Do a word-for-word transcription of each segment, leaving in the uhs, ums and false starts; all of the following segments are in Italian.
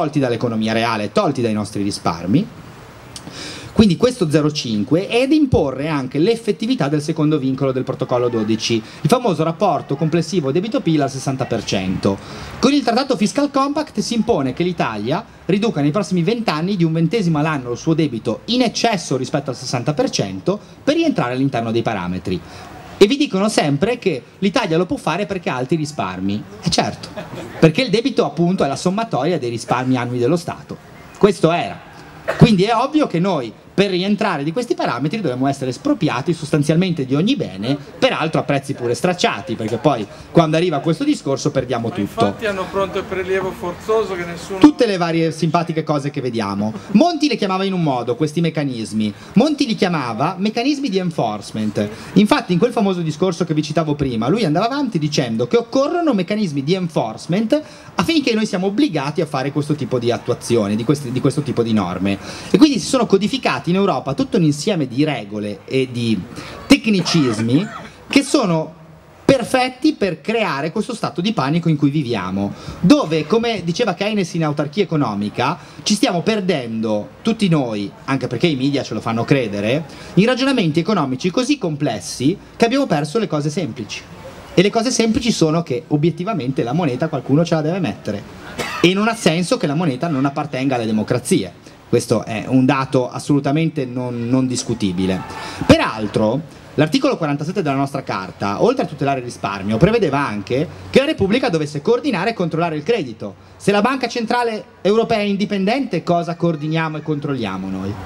tolti dall'economia reale, tolti dai nostri risparmi. Quindi questo zero virgola cinque, ed imporre anche l'effettività del secondo vincolo del protocollo dodici, il famoso rapporto complessivo debito-P I L al sessanta per cento. Con il trattato Fiscal Compact si impone che l'Italia riduca nei prossimi venti anni di un ventesimo all'anno il suo debito in eccesso rispetto al sessanta per cento per rientrare all'interno dei parametri. E vi dicono sempre che l'Italia lo può fare perché ha alti risparmi. E certo, perché il debito appunto è la sommatoria dei risparmi annui dello Stato. Questo era. Quindi è ovvio che noi, per rientrare di questi parametri, dobbiamo essere espropriati sostanzialmente di ogni bene, peraltro a prezzi pure stracciati, perché poi quando arriva questo discorso perdiamo Ma tutto. infatti hanno pronto il prelievo forzoso che nessuno... Tutte le varie simpatiche cose che vediamo. Monti le chiamava in un modo questi meccanismi, Monti li chiamava meccanismi di enforcement. Infatti in quel famoso discorso che vi citavo prima, lui andava avanti dicendo che occorrono meccanismi di enforcement affinché noi siamo obbligati a fare questo tipo di attuazione, di, questi, di questo tipo di norme. E quindi si sono codificati in Europa tutto un insieme di regole e di tecnicismi che sono perfetti per creare questo stato di panico in cui viviamo, dove, come diceva Keynes in Autarchia economica, ci stiamo perdendo tutti noi, anche perché i media ce lo fanno credere, in ragionamenti economici così complessi che abbiamo perso le cose semplici. E le cose semplici sono che obiettivamente la moneta qualcuno ce la deve mettere, e non ha senso che la moneta non appartenga alle democrazie. Questo è un dato assolutamente non, non discutibile. Peraltro, l'articolo quarantasette della nostra carta, oltre a tutelare il risparmio, prevedeva anche che la Repubblica dovesse coordinare e controllare il credito. Se la Banca Centrale Europea è indipendente, cosa coordiniamo e controlliamo noi?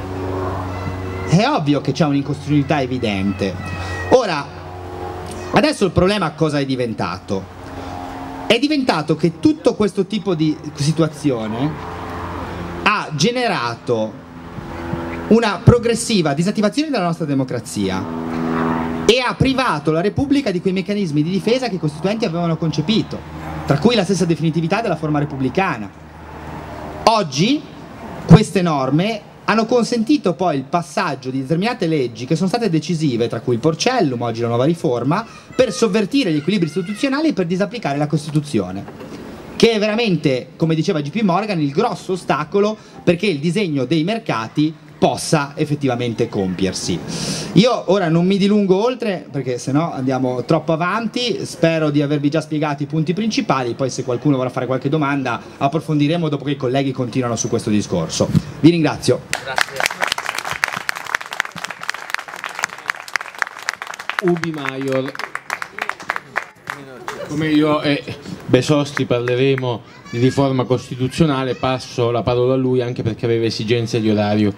È ovvio che c'è un'incostituzionalità evidente. Ora, adesso il problema cosa è diventato? È diventato che tutto questo tipo di situazione ha generato una progressiva disattivazione della nostra democrazia e ha privato la Repubblica di quei meccanismi di difesa che i costituenti avevano concepito, tra cui la stessa definitività della forma repubblicana. Oggi queste norme hanno consentito poi il passaggio di determinate leggi che sono state decisive, tra cui il Porcellum, oggi la nuova riforma, per sovvertire gli equilibri istituzionali e per disapplicare la Costituzione, che è veramente, come diceva J P Morgan, il grosso ostacolo perché il disegno dei mercati possa effettivamente compiersi. Io ora non mi dilungo oltre perché sennò andiamo troppo avanti, spero di avervi già spiegato i punti principali, poi se qualcuno vorrà fare qualche domanda approfondiremo dopo che i colleghi continuano su questo discorso. Vi ringrazio. Grazie. Ubi Maior. Come io e Besosti parleremo di riforma costituzionale, passo la parola a lui anche perché aveva esigenze di orario.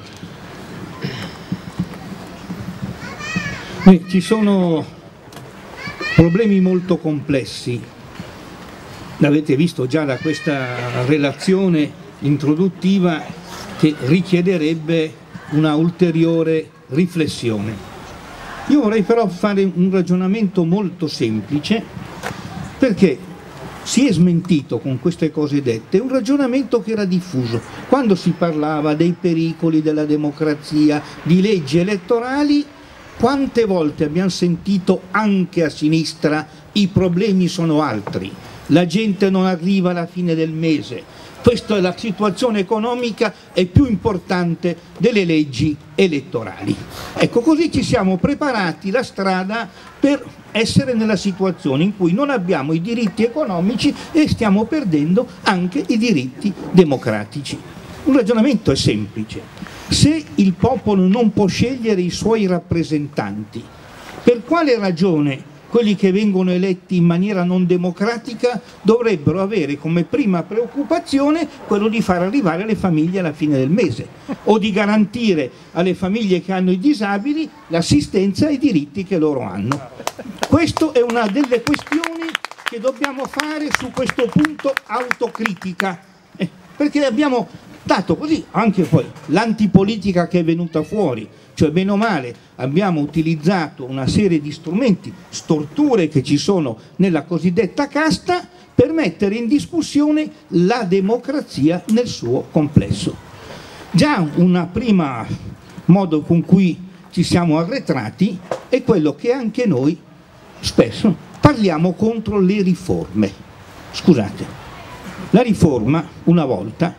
Beh, ci sono problemi molto complessi, l'avete visto già da questa relazione introduttiva, che richiederebbe una ulteriore riflessione. Io vorrei però fare un ragionamento molto semplice, perché si è smentito con queste cose dette un ragionamento che era diffuso. Quando si parlava dei pericoli della democrazia, di leggi elettorali, quante volte abbiamo sentito anche a sinistra i problemi sono altri, la gente non arriva alla fine del mese, questa è la situazione economica è più importante delle leggi elettorali. Ecco, così ci siamo preparati la strada per essere nella situazione in cui non abbiamo i diritti economici e stiamo perdendo anche i diritti democratici. Un ragionamento è semplice. Se il popolo non può scegliere i suoi rappresentanti, per quale ragione quelli che vengono eletti in maniera non democratica dovrebbero avere come prima preoccupazione quello di far arrivare le famiglie alla fine del mese o di garantire alle famiglie che hanno i disabili l'assistenza e i diritti che loro hanno? Questa è una delle questioni che dobbiamo fare su questo punto autocritica, eh, perché abbiamo dato così anche poi l'antipolitica che è venuta fuori, cioè bene o male abbiamo utilizzato una serie di strumenti, storture che ci sono nella cosiddetta casta per mettere in discussione la democrazia nel suo complesso. Già un primo modo con cui ci siamo arretrati è quello che anche noi spesso parliamo contro le riforme. Scusate, la riforma una volta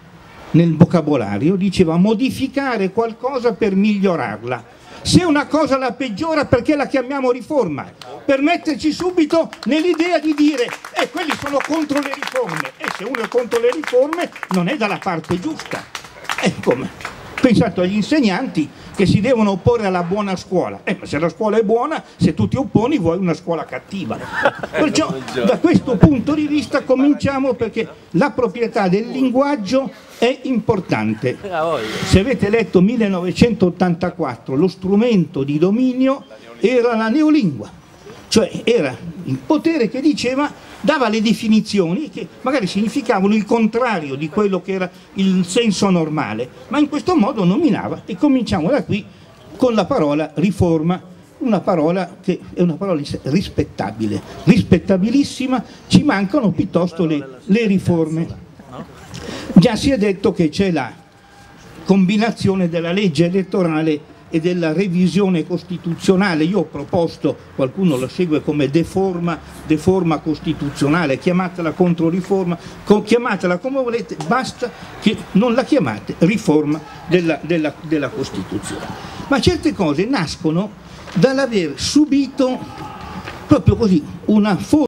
nel vocabolario, diceva modificare qualcosa per migliorarla. Se una cosa la peggiora, perché la chiamiamo riforma? Per metterci subito nell'idea di dire eh, quelli sono contro le riforme, e se uno è contro le riforme non è dalla parte giusta. È come, pensate agli insegnanti che si devono opporre alla buona scuola, eh, ma se la scuola è buona, se tu ti opponi vuoi una scuola cattiva. Perciò da questo punto di vista cominciamo, perché la proprietà del linguaggio è importante. Se avete letto millenovecentottantaquattro, lo strumento di dominio era la neolingua, cioè era il potere che diceva, dava le definizioni che magari significavano il contrario di quello che era il senso normale, ma in questo modo nominava, e cominciamo da qui con la parola riforma, una parola che è una parola rispettabile, rispettabilissima, ci mancano piuttosto le, le riforme. Già si è detto che c'è la combinazione della legge elettorale e della revisione costituzionale. Io ho proposto, qualcuno lo segue come deforma, deforma costituzionale, chiamatela controriforma, chiamatela come volete, basta che non la chiamate riforma della, della, della Costituzione. Ma certe cose nascono dall'aver subito proprio così una forma